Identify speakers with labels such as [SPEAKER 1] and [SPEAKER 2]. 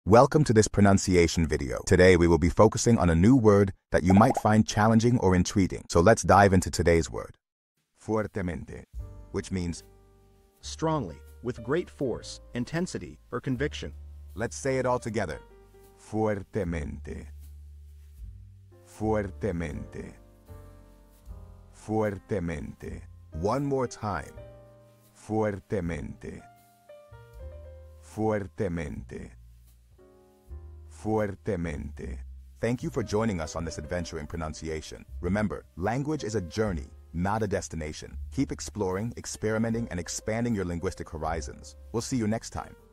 [SPEAKER 1] Welcome to this pronunciation video. Today we will be focusing on a new word that you might find challenging or intriguing. So let's dive into today's word. Fuertemente, which means
[SPEAKER 2] Strongly, with great force, intensity, or conviction.
[SPEAKER 1] let's say it all together. Fuertemente. Fuertemente. Fuertemente. One more time. Fuertemente. Fuertemente. Fuertemente. Thank you for joining us on this adventure in pronunciation. Remember, language is a journey, not a destination. Keep exploring, experimenting, and expanding your linguistic horizons. We'll see you next time.